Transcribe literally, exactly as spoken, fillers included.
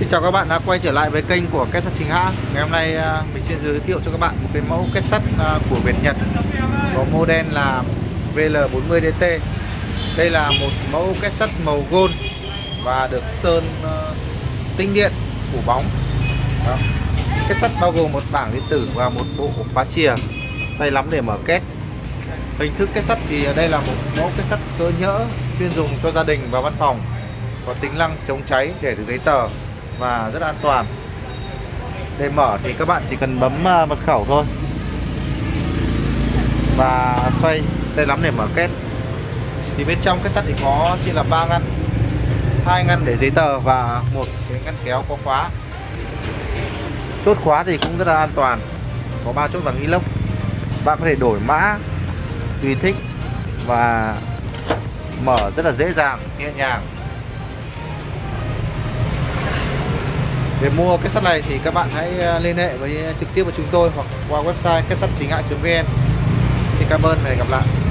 Xin chào các bạn đã quay trở lại với kênh của Kết Sắt Chính Hãng. Ngày hôm nay mình xin giới thiệu cho các bạn một cái mẫu kết sắt của Việt Nhật có model là V L bốn mươi D T. Đây là một mẫu kết sắt màu gold và được sơn tinh điện phủ bóng. Đó. Kết sắt bao gồm một bảng điện tử và một bộ khóa chìa, tay nắm để mở kết. Hình thức kết sắt thì đây là một mẫu kết sắt cỡ nhỡ chuyên dùng cho gia đình và văn phòng, có tính năng chống cháy, để được giấy tờ và rất an toàn. Để mở thì các bạn chỉ cần bấm mật khẩu thôi và xoay tay nắm để mở kết. Thì bên trong kết sắt thì có chỉ là ba ngăn, hai ngăn để giấy tờ và một cái ngăn kéo có khóa. Chốt khóa thì cũng rất là an toàn, có ba chốt bằng inox. Bạn có thể đổi mã tùy thích và mở rất là dễ dàng, nhẹ nhàng. Để mua kết sắt này thì các bạn hãy liên hệ với trực tiếp với chúng tôi hoặc qua website kết sắt chính hãng chấm vn. Xin cảm ơn và hẹn gặp lại.